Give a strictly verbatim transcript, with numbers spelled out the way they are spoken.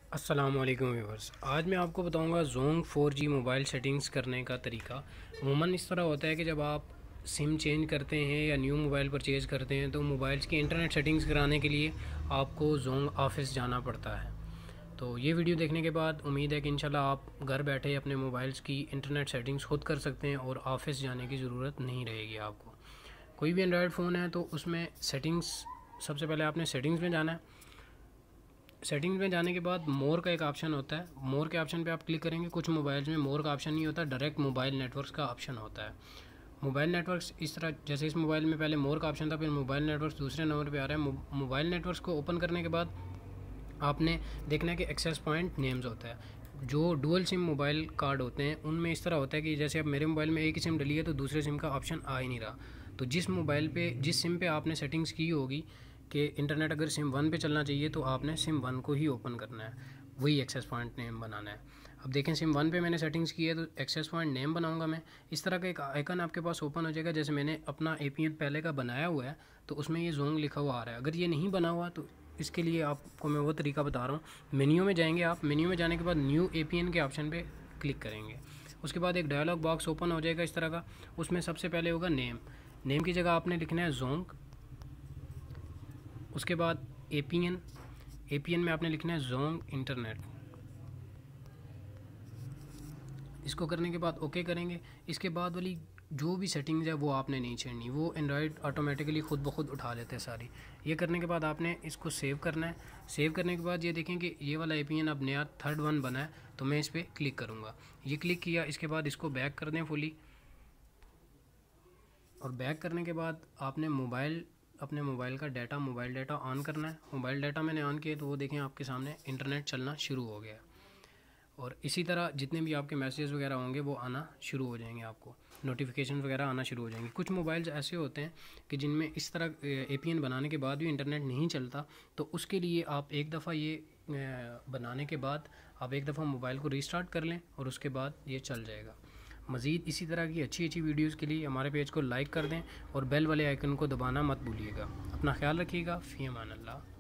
अस्सलाम वालेकुम व्यूअर्स। आज मैं आपको बताऊंगा Zong four G mobile settings करने का तरीका। अमूमन इस तरह होता है कि जब आप सिम चेंज करते हैं या न्यू मोबाइल परचेज़ करते हैं तो मोबाइल्स की इंटरनेट सेटिंग्स कराने के लिए आपको जोंग ऑफिस जाना पड़ता है। तो ये वीडियो देखने के बाद उम्मीद है कि इंशाल्लाह आप घर बैठे अपने मोबाइल्स की इंटरनेट सेटिंग्स खुद कर सकते हैं और ऑफिस जाने की ज़रूरत नहीं रहेगी आपको। कोई भी एंड्रॉयड फ़ोन है तो उसमें सेटिंग्स, सबसे पहले आपने सेटिंग्स में जाना है। सेटिंग्स में जाने के बाद मोर का एक ऑप्शन होता है। मोर के ऑप्शन पे आप क्लिक करेंगे। कुछ मोबाइल्स में मोर का ऑप्शन नहीं होता, डायरेक्ट मोबाइल नेटवर्क्स का ऑप्शन होता है। मोबाइल नेटवर्क्स इस तरह, जैसे इस मोबाइल में पहले मोर का ऑप्शन था, फिर मोबाइल नेटवर्क्स दूसरे नंबर पे आ रहा है। मोबाइल नेटवर्क्स को ओपन करने के बाद आपने देखना है कि एक्सेस पॉइंट नेम्स होता है। जो डुअल सिम मोबाइल कार्ड होते हैं उनमें इस तरह होता है कि जैसे अब मेरे मोबाइल में एक ही सिम डली है तो दूसरे सिम का ऑप्शन आ ही नहीं रहा। तो जिस मोबाइल पे, जिस सिम पे आपने सेटिंग्स की होगी कि इंटरनेट अगर सिम वन पे चलना चाहिए तो आपने सिम वन को ही ओपन करना है, वही एक्सेस पॉइंट नेम बनाना है। अब देखें, सिम वन पे मैंने सेटिंग्स की है तो एक्सेस पॉइंट नेम बनाऊंगा मैं। इस तरह का एक आइकन आपके पास ओपन हो जाएगा। जैसे मैंने अपना ए पी एन पहले का बनाया हुआ है तो उसमें ये जोंग लिखा हुआ आ रहा है। अगर ये नहीं बना हुआ तो इसके लिए आपको मैं वो तरीका बता रहा हूँ। मेन्यू में जाएंगे आप। मेन्यू में जाने के बाद न्यू ए पी एन के ऑप्शन पे क्लिक करेंगे। उसके बाद एक डायलॉग बॉक्स ओपन हो जाएगा इस तरह का। उसमें सबसे पहले होगा नेम। नेम की जगह आपने लिखना है जोंग। उसके बाद A P N. A P N में आपने लिखना है जोंग इंटरनेट। इसको करने के बाद ओके करेंगे। इसके बाद वाली जो भी सेटिंग्स है वो आपने नहीं छेड़नी, वो एंड्रॉयड ऑटोमेटिकली खुद ब खुद उठा लेते हैं सारी। ये करने के बाद आपने इसको सेव करना है। सेव करने के बाद ये देखें कि ये वाला ए पी एन अब नया थर्ड वन बना है तो मैं इस पर क्लिक करूँगा। ये क्लिक किया, इसके बाद इसको बैक कर दें फुली। और बैक करने के बाद आपने मोबाइल, अपने मोबाइल का डाटा, मोबाइल डाटा ऑन करना है। मोबाइल डाटा मैंने ऑन किया तो वो देखें आपके सामने इंटरनेट चलना शुरू हो गया। और इसी तरह जितने भी आपके मैसेज वगैरह होंगे वो आना शुरू हो जाएंगे, आपको नोटिफिकेशन वगैरह आना शुरू हो जाएंगे। कुछ मोबाइल्स ऐसे होते हैं कि जिनमें इस तरह ए पी एन बनाने के बाद भी इंटरनेट नहीं चलता, तो उसके लिए आप एक दफ़ा ये बनाने के बाद आप एक दफ़ा मोबाइल को रीस्टार्ट कर लें और उसके बाद ये चल जाएगा। मज़ीद इसी तरह की अच्छी अच्छी वीडियोज़ के लिए हमारे पेज को लाइक कर दें और बेल वाले आइकन को दबाना मत भूलिएगा। अपना ख्याल रखिएगा। फ़ी अमान अल्लाह।